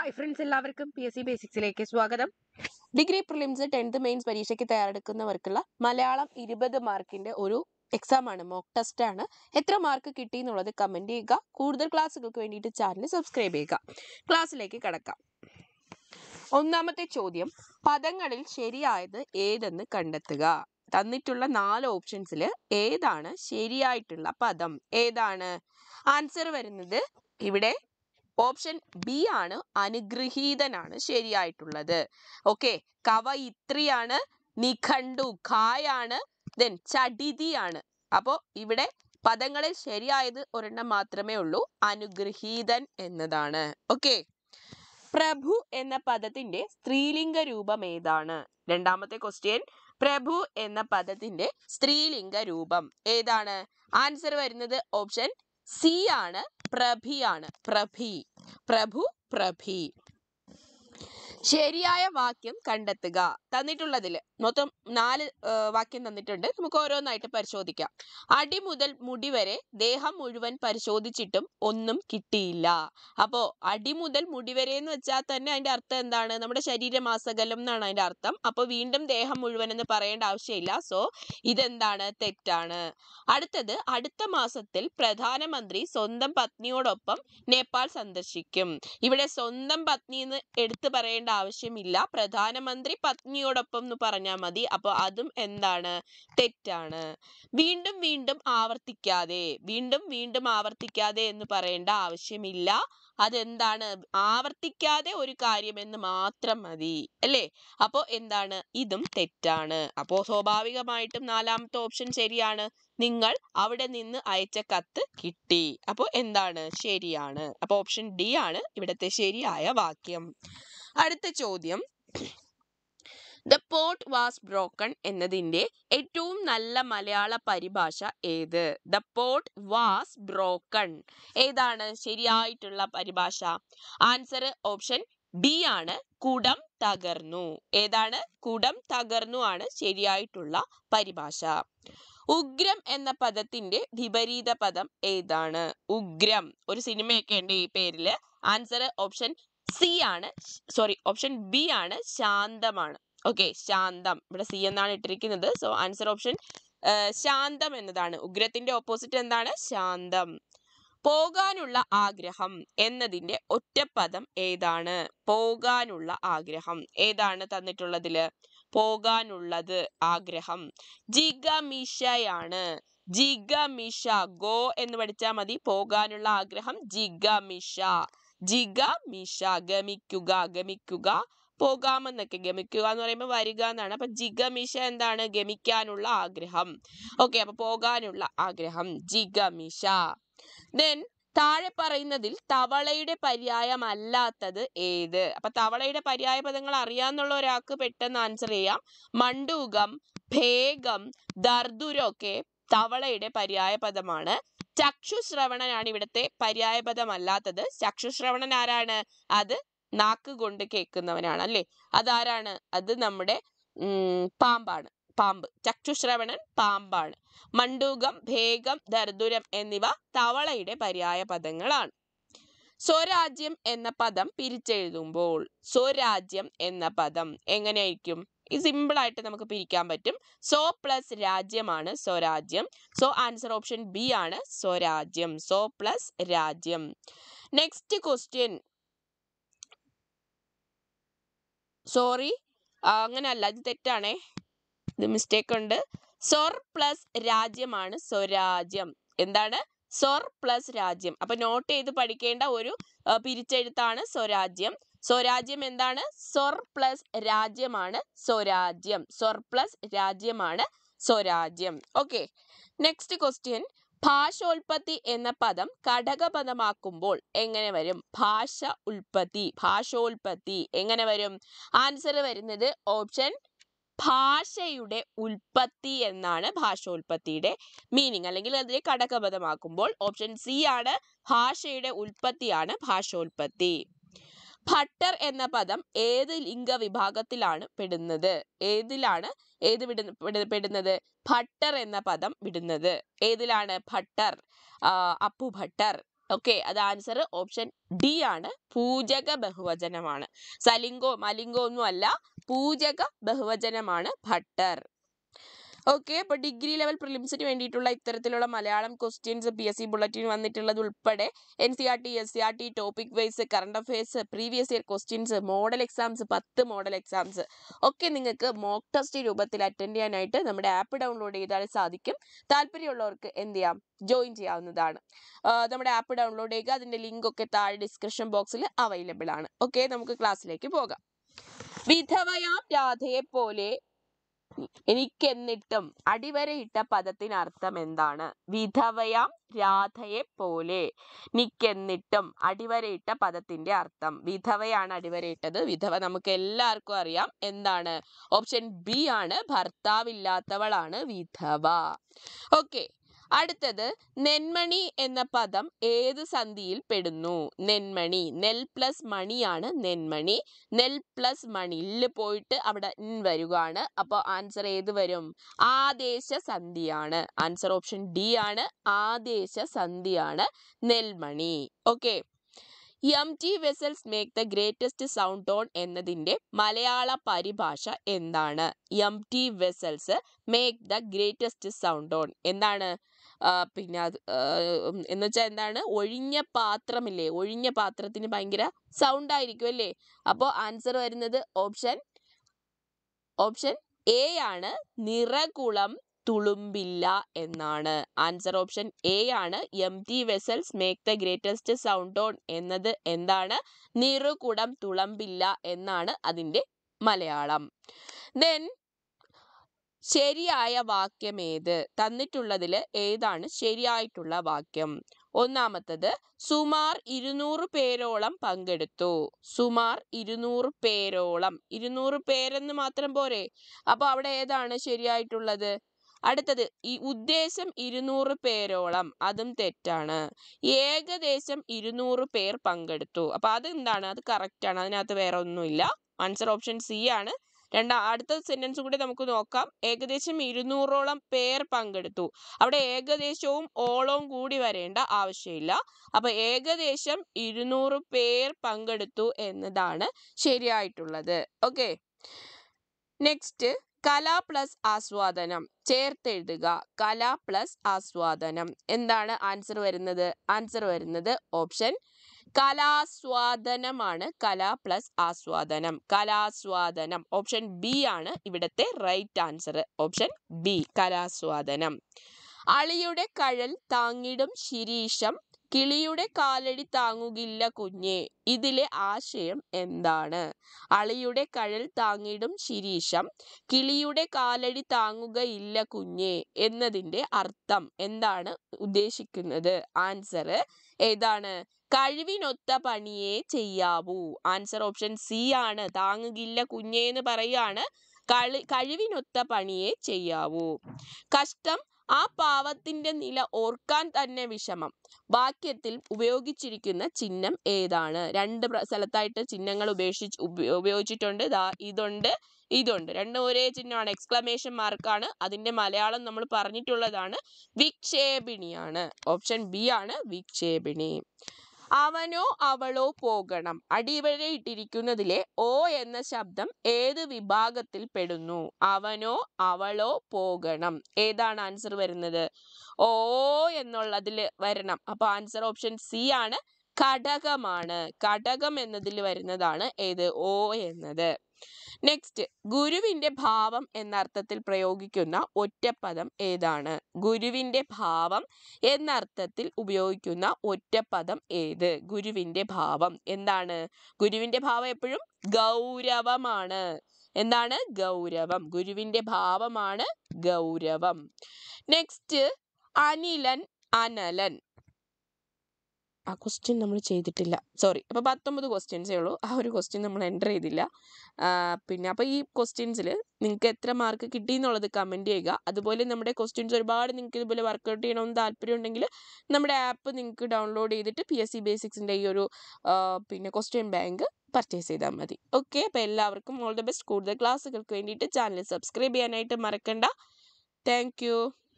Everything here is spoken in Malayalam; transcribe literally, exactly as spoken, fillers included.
ഹായ് ഫ്രണ്ട്സ്, എല്ലാവർക്കും പി എസ് സി ബേസിക്സിലേക്ക് സ്വാഗതം. ഡിഗ്രി പ്രിലിംസ് ടെൻത്ത് മെയിൻസ് പരീക്ഷയ്ക്ക് തയ്യാറെടുക്കുന്നവർക്കുള്ള മലയാളം ഇരുപത് മാർക്കിന്റെ ഒരു എക്സാം ആണ്, മോക്ക് ടെസ്റ്റ് ആണ്. എത്ര മാർക്ക് കിട്ടി എന്നുള്ളത് കമന്റ് ചെയ്യുക. കൂടുതൽ ക്ലാസ്സുകൾക്ക് വേണ്ടിയിട്ട് ചാനൽ സബ്സ്ക്രൈബ് ചെയ്യുക. ക്ലാസ്സിലേക്ക് കടക്കാം. ഒന്നാമത്തെ ചോദ്യം, പദങ്ങളിൽ ശരിയായത് ഏതെന്ന് കണ്ടെത്തുക. തന്നിട്ടുള്ള നാല് ഓപ്ഷൻസിൽ ഏതാണ് ശരിയായിട്ടുള്ള പദം? ഏതാണ് ആൻസർ വരുന്നത്? ഇവിടെ ഓപ്ഷൻ ബി ആണ്, അനുഗ്രഹീതനാണ് ശരിയായിട്ടുള്ളത്. ഓക്കെ, കവയിത്രിയാണ്, നിഘണ്ടു ഖായാണ്, ദെൻ ചടിതിയാണ്. അപ്പോ ഇവിടെ പദങ്ങളിൽ ശരിയായത് ഒരെണ്ണം മാത്രമേ ഉള്ളൂ, അനുഗ്രഹീതൻ എന്നതാണ്. ഓക്കെ, പ്രഭു എന്ന പദത്തിന്റെ സ്ത്രീലിംഗ രൂപം ഏതാണ്? രണ്ടാമത്തെ ക്വസ്റ്റ്യൻ, പ്രഭു എന്ന പദത്തിന്റെ സ്ത്രീലിംഗ രൂപം ഏതാണ്? ആൻസർ വരുന്നത് ഓപ്ഷൻ സി ആണ്, പ്രഭിയാണ്. പ്രഭി, പ്രഭു, പ്രഭി. ശരിയായ വാക്യം കണ്ടെത്തുക. തന്നിട്ടുള്ളതിൽ മൊത്തം നാല് വാക്യം തന്നിട്ടുണ്ട്. നമുക്ക് ഓരോന്നായിട്ട് പരിശോധിക്കാം. അടി മുതൽ മുടി വരെ ദേഹം മുഴുവൻ പരിശോധിച്ചിട്ടും ഒന്നും കിട്ടിയില്ല. അപ്പോ അടി മുതൽ മുടി വരെ എന്ന് വെച്ചാൽ തന്നെ അതിന്റെ അർത്ഥം എന്താണ്? നമ്മുടെ ശരീരമാസകലം എന്നാണ് അതിന്റെ അർത്ഥം. അപ്പൊ വീണ്ടും ദേഹം മുഴുവൻ എന്ന് പറയേണ്ട ആവശ്യമില്ല. സോ ഇതെന്താണ്? തെറ്റാണ്. അടുത്തത്, അടുത്ത മാസത്തിൽ പ്രധാനമന്ത്രി സ്വന്തം പത്നിയോടൊപ്പം നേപ്പാൾ സന്ദർശിക്കും. ഇവിടെ സ്വന്തം പത്നി എന്ന് എടുത്തു പറയേണ്ട ആവശ്യമില്ല, പ്രധാനമന്ത്രി പത്നിയോടൊപ്പം എന്ന് പറഞ്ഞാൽ മതി. അപ്പൊ അതും എന്താണ്? തെറ്റാണ്. വീണ്ടും വീണ്ടും ആവർത്തിക്കാതെ, വീണ്ടും വീണ്ടും ആവർത്തിക്കാതെ എന്ന് പറയേണ്ട ആവശ്യമില്ല. അതെന്താണ്? ആവർത്തിക്കാതെ ഒരു കാര്യം എന്ന് മാത്രം മതി, അല്ലേ? അപ്പോ എന്താണ്? ഇതും തെറ്റാണ്. അപ്പോ സ്വാഭാവികമായിട്ടും നാലാമത്തെ ഓപ്ഷൻ ശരിയാണ്. നിങ്ങൾ അവിടെ നിന്ന് അയച്ച കത്ത് കിട്ടി. അപ്പോ എന്താണ്? ശരിയാണ്. അപ്പൊ ഓപ്ഷൻ ഡി ആണ് ഇവിടുത്തെ ശരിയായ വാക്യം. അടുത്ത ചോദ്യം, ദ പോട്ട് വാസ് ബ്രോക്കൺ എന്നതിന്റെ ഏറ്റവും നല്ല മലയാള പരിഭാഷ ഏത്? ദ പോട്ട് വാസ് ബ്രോക്കൺ ഏതാണ് ശരിയായിട്ടുള്ള പരിഭാഷ? ആൻസർ ഓപ്ഷൻ ബി ആണ്, കുടം തകർന്നു. ഏതാണ്? കുടം തകർന്നു ആണ് ശരിയായിട്ടുള്ള പരിഭാഷ. ഉഗ്രം എന്ന പദത്തിന്റെ വിപരീത പദം ഏതാണ്? ഉഗ്രം, ഒരു സിനിമയൊക്കെ ഉണ്ട് ഈ പേരില്. ആൻസർ ഓപ്ഷൻ സി ആണ്, സോറി ഓപ്ഷൻ ബി ആണ്, ശാന്തമാണ്. ഓക്കെ, ശാന്തം. ഇവിടെ സി എന്നാണ് ഇട്ടിരിക്കുന്നത്. സോ ആൻസർ ഓപ്ഷൻ ശാന്തം എന്നതാണ്. ഉഗ്രത്തിന്റെ ഓപ്പോസിറ്റ് എന്താണ്? ശാന്തം. പോകാനുള്ള ആഗ്രഹം എന്നതിന്റെ ഒറ്റപ്പദം ഏതാണ്? പോകാനുള്ള ആഗ്രഹം ഏതാണ് തന്നിട്ടുള്ളതില്? പോകാനുള്ളത് ആഗ്രഹം ജിഗമിഷയാണ്. ജിഗമിഷ, ഗോ എന്ന് പഠിച്ചാൽ മതി. പോകാനുള്ള ആഗ്രഹം ജിഗമിഷ. ജിഗമിഷ, ഗമിക്കുക, ഗമിക്കുക. പോകാമെന്നൊക്കെ, ഗമിക്കുക എന്ന് പറയുമ്പോൾ വരിക എന്നാണ്. അപ്പൊ ജിഗമിഷ എന്താണ്? ഗമിക്കാനുള്ള ആഗ്രഹം. ഓക്കെ, അപ്പൊ പോകാനുള്ള ആഗ്രഹം ജിഗമിഷ. ദെൻ താഴെ പറയുന്നതിൽ തവളയുടെ പര്യായം അല്ലാത്തത് ഏത്? അപ്പൊ തവളയുടെ പര്യായ പദങ്ങൾ അറിയാന്നുള്ള ഒരാൾക്ക് പെട്ടെന്ന് ആൻസർ ചെയ്യാം. മണ്ടൂകം, ഭേഗം, ദർദുരൊക്കെ തവളയുടെ പര്യായ പദമാണ്. ചക്ഷുശ്രവണനാണ് ഇവിടുത്തെ പര്യായ പദം അല്ലാത്തത്. ചക്ഷുശ്രവണൻ ആരാണ്? അത് നാക്ക് കൊണ്ട് കേൾക്കുന്നവനാണ്, അല്ലേ? അതാരാണ്? അത് നമ്മുടെ ഉം പാമ്പാണ്. പാമ്പ്. ചക്ഷുശ്രവണൻ പാമ്പാണ്. മണ്ടൂകം, ഭേഗം, ദർദുരം എന്നിവ തവളയുടെ പര്യായ പദങ്ങളാണ്. സ്വരാജ്യം എന്ന പദം പിരിച്ചെഴുതുമ്പോൾ, സ്വരാജ്യം എന്ന പദം എങ്ങനെയായിരിക്കും? ഇത് സിമ്പിൾ ആയിട്ട് നമുക്ക് പിരിക്കാൻ പറ്റും. സോ പ്ലസ് രാജ്യമാണ് സ്വരാജ്യം. സോ ആൻസർ ഓപ്ഷൻ ബി ആണ്, സ്വരാജ്യം. സോ പ്ലസ് രാജ്യം. നെക്സ്റ്റ് ക്വസ്റ്റ്യൻ, സോറി അങ്ങനല്ല, ഇത് തെറ്റാണേ, ഇത് മിസ്റ്റേക്ക് ഉണ്ട്. സ്വർ പ്ലസ് രാജ്യമാണ് സ്വരാജ്യം. എന്താണ്? സ്വർ പ്ലസ് രാജ്യം. അപ്പൊ നോട്ട് ചെയ്ത് പഠിക്കേണ്ട ഒരു പിരിച്ചെഴുത്താണ് സ്വരാജ്യം. സ്വരാജ്യം എന്താണ്? സ്വർ പ്ലസ് രാജ്യമാണ് സ്വരാജ്യം. സ്വർ പ്ലസ് രാജ്യമാണ് സ്വരാജ്യം. ഓക്കെ, നെക്സ്റ്റ് ക്വസ്റ്റ്യൻ, ഭാഷോൽപത്തി എന്ന പദം ഘടകപദമാക്കുമ്പോൾ എങ്ങനെ വരും? ഭാഷ ഉൽപ്പത്തി, ഭാഷോൽപത്തി എങ്ങനെ വരും? ആൻസർ വരുന്നത് ഓപ്ഷൻ ഭാഷയുടെ ഉൽപ്പത്തി എന്നാണ് ഭാഷോൽപത്തിയുടെ മീനിങ്, അല്ലെങ്കിൽ അതിനെ ഘടകപദമാക്കുമ്പോൾ. ഓപ്ഷൻ സി ആണ്, ഭാഷയുടെ ഉൽപ്പത്തിയാണ് ഭാഷോൽപത്തി. ഭട്ടർ എന്ന പദം ഏത് ലിംഗ വിഭാഗത്തിലാണ് പെടുന്നത്? ഏതിലാണ് ഏത് പെടുന്നത്? ഭട്ടർ എന്ന പദം വിടുന്നത് ഏതിലാണ്? ഭട്ടർ, അപ്പു ഭട്ടർ, ഓക്കെ, അത് ആൻസർ ഓപ്ഷൻ ഡി ആണ്, പൂജക ബഹുവചനമാണ്. സലിംഗോ മലിംഗോ ഒന്നും അല്ല, പൂജക ബഹുവചനമാണ് ഭട്ടർ. ഓക്കെ, അപ്പൊ ഡിഗ്രി ലെവൽ പ്രിലിംസിന് വേണ്ടിയിട്ടുള്ള ഇത്തരത്തിലുള്ള Malayalam questions P S C bulletin വന്നിട്ടുള്ളത് ഉൾപ്പെടെ N C R T, S C R T, topic wise, current affairs, previous year questions, model exams, പത്ത് മോഡൽ എക്സാംസ് ഒക്കെ നിങ്ങൾക്ക് മോക്ക് ടെസ്റ്റ് രൂപത്തിൽ അറ്റൻഡ് ചെയ്യാനായിട്ട് നമ്മുടെ ആപ്പ് ഡൗൺലോഡ് ചെയ്താൽ സാധിക്കും. താല്പര്യമുള്ളവർക്ക് എന്ത് ചെയ്യാം, ജോയിൻ ചെയ്യാവുന്നതാണ്. നമ്മുടെ ആപ്പ് ഡൗൺലോഡ് ചെയ്യുക, അതിന്റെ ലിങ്ക് ഒക്കെ താഴെ ഡിസ്ക്രിപ്ഷൻ ബോക്സിൽ അവൈലബിൾ ആണ്. ഓക്കെ, നമുക്ക് ക്ലാസ്സിലേക്ക് പോകാം. വിധവയാം രാധയെ പോലെ എനിക്കെന്നിട്ടും അടിവരയിട്ട പദത്തിന് അർത്ഥം എന്താണ്? വിധവയാം രാധയെ പോലെ നിക്കെന്നിട്ടും അടിവരയിട്ട പദത്തിന്റെ അർത്ഥം. വിധവയാണ് അടിവരയിട്ടത്. വിധവ നമുക്ക് എല്ലാവർക്കും അറിയാം എന്താണ്. ഓപ്ഷൻ ബി ആണ്, ഭർത്താവില്ലാത്തവളാണ് വിധവ. ഓക്കെ, അടുത്തത് നെന്മണി എന്ന പദം ഏത് സന്ധിയിൽ പെടുന്നു? നെന്മണി, നെൽ പ്ലസ് മണിയാണ് നെന്മണി. നെൽ പ്ലസ് മണി, ഇല്ല് പോയിട്ട് അവിടെ ഇൻ വരുകയാണ്. അപ്പോൾ ആൻസർ ഏത് വരും? ആദേശ സന്ധിയാണ്. ആൻസർ ഓപ്ഷൻ ഡി ആണ്, ആദേശ സന്ധിയാണ് നെൽമണി. Okay, empty vessels make the greatest sound tone എന്നതിന്റെ മലയാള പരിഭാഷ എന്താണ്? empty vessels make the greatest sound tone എന്താണ്? പിന്നെ അത് എന്ന് വെച്ചാൽ എന്താണ്? ഒഴിഞ്ഞ പാത്രമില്ലേ, ഒഴിഞ്ഞ പാത്രത്തിന് ഭയങ്കര സൗണ്ട് ആയിരിക്കും അല്ലേ? അപ്പോൾ ആൻസർ വരുന്നത് ഓപ്ഷൻ ഓപ്ഷൻ എ ആണ്, നിറകുളം തുളുമ്പില്ല എന്നാണ്. ആൻസർ ഓപ്ഷൻ എ ആണ്, empty vessels make the greatest sound tone എന്നത് എന്താണ്? നിറുകുടം തുളുമ്പില്ല എന്നാണ് അതിന്റെ മലയാളം. ദെൻ ശരിയായ വാക്യം ഏത്? തന്നിട്ടുള്ളതിൽ ഏതാണ് ശരിയായിട്ടുള്ള വാക്യം? ഒന്നാമത്തത്, സുമാർ ഇരുന്നൂറ് പേരോളം പങ്കെടുത്തു. സുമാർ ഇരുന്നൂറ് പേരോളം, ഇരുന്നൂറ് പേരെന്ന് മാത്രം പോരെ? അപ്പൊ അവിടെ ഏതാണ് ശരിയായിട്ടുള്ളത്? അടുത്തത്, ഈ ഉദ്ദേശം ഇരുന്നൂറ് പേരോളം, അതും തെറ്റാണ്. ഏകദേശം ഇരുന്നൂറ് പേർ പങ്കെടുത്തു, അപ്പൊ അതെന്താണ്? അത് കറക്റ്റ് ആണ്, അതിനകത്ത് വേറെ ഒന്നുമില്ല. ആൻസർ ഓപ്ഷൻ സി ആണ്. രണ്ടാ അടുത്ത സെന്റൻസ് കൂടി നമുക്ക് നോക്കാം. ഏകദേശം ഇരുന്നൂറോളം പേർ പങ്കെടുത്തു, അവിടെ ഏകദേശവും ഓളവും കൂടി വരേണ്ട ആവശ്യമില്ല. അപ്പൊ ഏകദേശം ഇരുന്നൂറ് പേർ പങ്കെടുത്തു എന്നതാണ് ശരിയായിട്ടുള്ളത്. ഓക്കെ, നെക്സ്റ്റ്, കല പ്ലസ് ആസ്വാദനം ചേർത്തെഴുതുക. കല പ്ലസ് ആസ്വാദനം എന്താണ് ആൻസർ വരുന്നത്? ആൻസർ വരുന്നത് ഓപ്ഷൻ കലാസ്വാദനമാണ്. കല പ്ലസ് ആസ്വാദനം, കലാസ്വാദനം. ഓപ്ഷൻ ബി ആണ് ഇവിടത്തെ റൈറ്റ് ആൻസർ. ഓപ്ഷൻ ബി, കലാസ്വാദനം. അളിയുടെ കഴൽ താങ്ങിടും ശിരീഷം, കിളിയുടെ കാലടി താങ്ങുകില്ല കുഞ്ഞേ. ഇതിലെ ആശയം എന്താണ്? അളിയുടെ കഴൽ താങ്ങിടും ശിരീഷം, കിളിയുടെ കാലടി താങ്ങുകയില്ല കുഞ്ഞേ എന്നതിന്റെ അർത്ഥം എന്താണ് ഉദ്ദേശിക്കുന്നത്? ആൻസർ ഏതാണ്? കഴിവിനൊത്ത പണിയെ ചെയ്യാവൂ. ആൻസർ ഓപ്ഷൻ സി ആണ്, താങ്ങുകില്ല കുഞ്ഞേ എന്ന് പറയാണ്. കളി കഴിവിനൊത്ത പണിയെ ചെയ്യാവൂ. കഷ്ടം ആ പാവത്തിന്റെ നില ഓർക്കാൻ തന്നെ വിഷമം. വാക്യത്തിൽ ഉപയോഗിച്ചിരിക്കുന്ന ചിഹ്നം ഏതാണ്? രണ്ട് സ്ഥലത്തായിട്ട് ചിഹ്നങ്ങൾ ഉപേക്ഷിച്ച് ഉപയോഗിച്ചിട്ടുണ്ട്. ദാ ഇതുണ്ട്, ഇതുണ്ട്, രണ്ടും ഒരേ ചിഹ്നമാണ്, എക്സ്ക്ലമേഷൻ മാർക്കാണ്. അതിന്റെ മലയാളം നമ്മൾ പറഞ്ഞിട്ടുള്ളതാണ്, വിക്ഷേപിണിയാണ്. ഓപ്ഷൻ ബി ആണ് വിക്ഷേപിണി. അവനോ അവളോ പോകണം അടിവരയിട്ടിരിക്കുന്നതിലെ ഓ എന്ന ശബ്ദം ഏത് വിഭാഗത്തിൽ പെടുന്നു? അവനോ അവളോ പോകണം, ഏതാണ് ആൻസർ വരുന്നത്? ഓ എന്നുള്ളതിൽ വരണം. അപ്പൊ ആൻസർ ഓപ്ഷൻ സി ആണ്, ഘടകമാണ്. ഘടകം എന്നതിൽ വരുന്നതാണ് ഏത്? ഓ എന്നത്. നെക്സ്റ്റ്, ഗുരുവിന്റെ ഭാവം എന്നർത്ഥത്തിൽ പ്രയോഗിക്കുന്ന ഒറ്റപ്പദം ഏതാണ്? ഗുരുവിന്റെ ഭാവം എന്നർത്ഥത്തിൽ ഉപയോഗിക്കുന്ന ഒറ്റപ്പദം ഏത്? ഗുരുവിന്റെ ഭാവം എന്താണ്? ഗുരുവിന്റെ ഭാവം എപ്പോഴും ഗൗരവമാണ്. എന്താണ്? ഗൗരവം. ഗുരുവിന്റെ ഭാവമാണ് ഗൗരവം. നെക്സ്റ്റ്, അനിലൻ അനലൻ. ആ ക്വസ്റ്റ്യൻ നമ്മൾ ചെയ്തിട്ടില്ല, സോറി. അപ്പോൾ പത്തൊമ്പത് ക്വസ്റ്റ്യൻസേ ഉള്ളൂ, ആ ഒരു ക്വസ്റ്റ്യൻ നമ്മൾ എൻ്റർ ചെയ്തില്ല. പിന്നെ അപ്പോൾ ഈ ക്വസ്റ്റ്യൻസിൽ നിങ്ങൾക്ക് എത്ര മാർക്ക് കിട്ടി എന്നുള്ളത് കമൻറ്റ് ചെയ്യുക. അതുപോലെ നമ്മുടെ ക്വസ്റ്റ്യൻസ് ഒരുപാട് നിങ്ങൾക്ക് ഇതുപോലെ വർക്കൗട്ട് ചെയ്യണമെന്ന് താല്പര്യം ഉണ്ടെങ്കിൽ നമ്മുടെ ആപ്പ് നിങ്ങൾക്ക് ഡൗൺലോഡ് ചെയ്തിട്ട് പി എസ് സി ബേസിക്സിൻ്റെ ഈ ഒരു പിന്നെ ക്വസ്റ്റ്യൻ ബാങ്ക് പർച്ചേസ് ചെയ്താൽ മതി. ഓക്കെ, അപ്പോൾ എല്ലാവർക്കും ഓൾ ദ ബെസ്റ്റ്. കൂടുതൽ ക്ലാസ്സുകൾക്ക് വേണ്ടിയിട്ട് ചാനൽ സബ്സ്ക്രൈബ് ചെയ്യാനായിട്ട് മറക്കണ്ട. Thank U.